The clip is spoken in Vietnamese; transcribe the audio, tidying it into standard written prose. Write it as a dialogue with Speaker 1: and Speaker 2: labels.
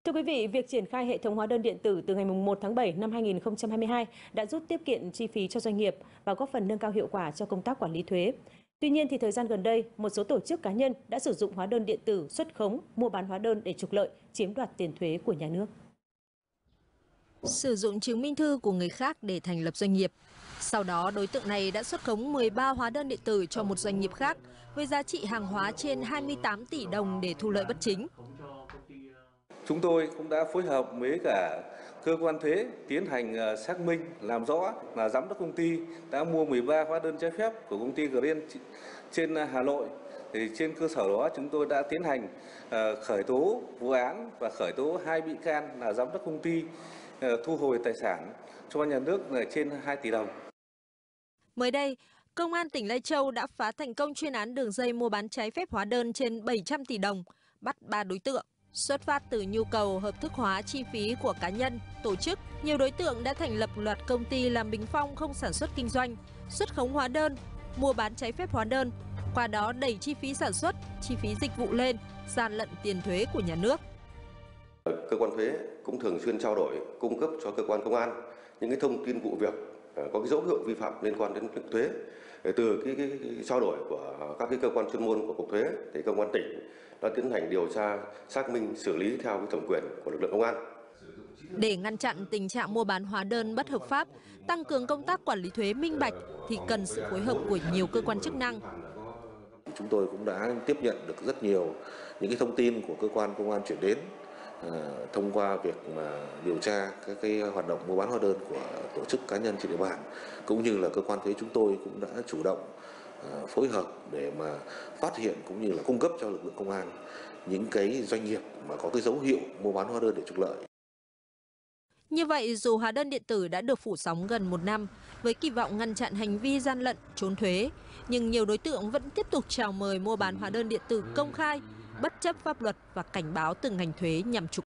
Speaker 1: Thưa quý vị, việc triển khai hệ thống hóa đơn điện tử từ ngày 1 tháng 7 năm 2022 đã giúp tiết kiệm chi phí cho doanh nghiệp và góp phần nâng cao hiệu quả cho công tác quản lý thuế. Tuy nhiên, thời gian gần đây, một số tổ chức cá nhân đã sử dụng hóa đơn điện tử xuất khống, mua bán hóa đơn để trục lợi, chiếm đoạt tiền thuế của nhà nước.
Speaker 2: Sử dụng chứng minh thư của người khác để thành lập doanh nghiệp. Sau đó, đối tượng này đã xuất khống 13 hóa đơn điện tử cho một doanh nghiệp khác với giá trị hàng hóa trên 28 tỷ đồng để thu lợi bất chính.
Speaker 3: Chúng tôi cũng đã phối hợp với cả cơ quan thuế tiến hành xác minh, làm rõ là giám đốc công ty đã mua 13 hóa đơn trái phép của công ty Green trên Hà Nội. Thì trên cơ sở đó chúng tôi đã tiến hành khởi tố vụ án và khởi tố 2 bị can là giám đốc công ty thu hồi tài sản cho nhà nước là trên 2 tỷ đồng.
Speaker 2: Mới đây, Công an tỉnh Lai Châu đã phá thành công chuyên án đường dây mua bán trái phép hóa đơn trên 700 tỷ đồng, bắt 3 đối tượng. Xuất phát từ nhu cầu hợp thức hóa chi phí của cá nhân, tổ chức, nhiều đối tượng đã thành lập loạt công ty làm bình phong không sản xuất kinh doanh, xuất khống hóa đơn, mua bán trái phép hóa đơn, qua đó đẩy chi phí sản xuất, chi phí dịch vụ lên, gian lận tiền thuế của nhà nước.
Speaker 4: Cơ quan thuế cũng thường xuyên trao đổi, cung cấp cho cơ quan công an những cái thông tin vụ việc có cái dấu hiệu vi phạm liên quan đến thuế. Từ cái trao đổi của các cái cơ quan chuyên môn của Cục Thuế thì công an tỉnh đã tiến hành điều tra, xác minh, xử lý theo cái thẩm quyền của lực lượng công an.
Speaker 2: Để ngăn chặn tình trạng mua bán hóa đơn bất hợp pháp, tăng cường công tác quản lý thuế minh bạch thì cần sự phối hợp của nhiều cơ quan chức năng.
Speaker 5: Chúng tôi cũng đã tiếp nhận được rất nhiều những cái thông tin của cơ quan công an chuyển đến thông qua việc mà điều tra các cái hoạt động mua bán hóa đơn của tổ chức cá nhân trên địa bàn, cũng như là cơ quan thuế chúng tôi cũng đã chủ động phối hợp để mà phát hiện cũng như là cung cấp cho lực lượng công an những cái doanh nghiệp mà có cái dấu hiệu mua bán hóa đơn để trục lợi.
Speaker 2: Như vậy, dù hóa đơn điện tử đã được phủ sóng gần 1 năm với kỳ vọng ngăn chặn hành vi gian lận, trốn thuế, nhưng nhiều đối tượng vẫn tiếp tục chào mời mua bán hóa đơn điện tử công khai, bất chấp pháp luật và cảnh báo từng ngành thuế nhằm trục